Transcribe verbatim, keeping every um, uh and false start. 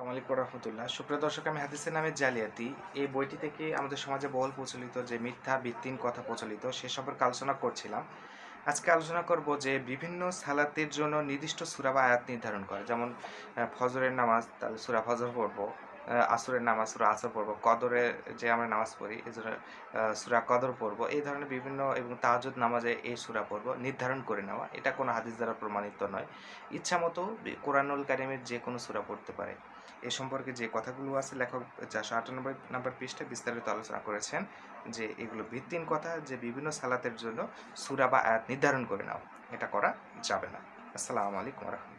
আসসালামু আলাইকুম রহমতুল্লাহ। সুপ্রিয় দর্শক, আমি হাদিসের নামে জালিয়াতি এই বইটি থেকে আমাদের সমাজে বহুল প্রচলিত যে মিথ্যা ভিত্তিহীন কথা প্রচলিত সে সম্পর্কে আলোচনা করছিলাম। আজকে আলোচনা করব যে বিভিন্ন সালাতের জন্য নির্দিষ্ট সূরা বা আয়াত নির্ধারণ করে, যেমন আহ, ফজরের নামাজ তাহলে সূরা ফজর পড়ব, আহ, আসরের নামাজ সূরা আসর পড়ব, কদরে যে আমরা নামাজ পড়ি এই জন্য আহ, সূরা কদর পড়ব, এই ধরনের বিভিন্ন এবং তাহাজ্জুদ নামাজে এই সূরা পড়ব নির্ধারণ করে নেওয়া, এটা কোনো হাদিস দ্বারা প্রমাণিত নয়। ইচ্ছামতো কোরআনুল কারিমের যে কোনো সূরা পড়তে পারে। এ সম্পর্কে যে কথাগুলো আছে লেখক চারশো আটানব্বই নম্বর পৃষ্ঠায় বিস্তারিত আলোচনা করেছেন যে এগুলো ভিত্তিহীন কথা, যে বিভিন্ন সালাতের জন্য সূরা বা আয়াত নির্ধারণ করে নাও, এটা করা যাবে না। আসসালামু আলাইকুম ওয়া রাহমাতুল্লাহ।